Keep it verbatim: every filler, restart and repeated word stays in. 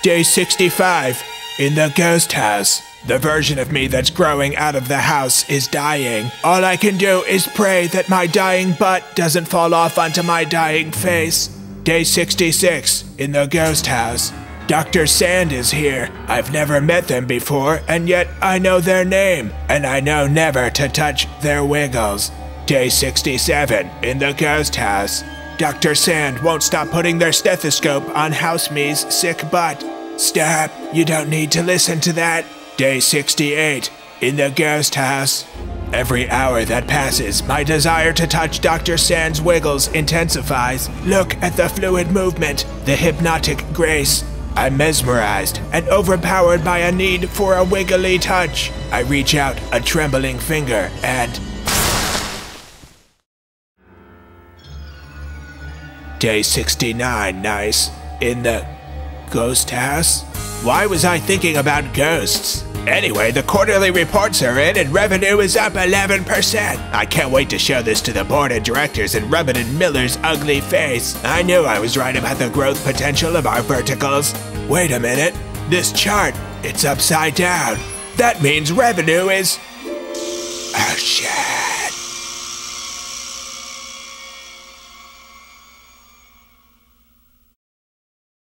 Day sixty-five, in the ghost house. The version of me that's growing out of the house is dying. All I can do is pray that my dying butt doesn't fall off onto my dying face. Day sixty-six, in the ghost house. Doctor Sand is here. I've never met them before, and yet I know their name, and I know never to touch their wiggles. Day sixty-seven, in the ghost house. Doctor Sand won't stop putting their stethoscope on House Me's sick butt. Stop, you don't need to listen to that. Day sixty-eight, in the ghost house. Every hour that passes, my desire to touch Doctor Sand's wiggles intensifies. Look at the fluid movement, the hypnotic grace. I'm mesmerized and overpowered by a need for a wiggly touch. I reach out a trembling finger and... Day sixty-nine, nice. In the ghost house? Why was I thinking about ghosts? Anyway, the quarterly reports are in and revenue is up eleven percent. I can't wait to show this to the board of directors and rub it in Miller's ugly face. I knew I was right about the growth potential of our verticals. Wait a minute. This chart, it's upside down. That means revenue is... Oh shit.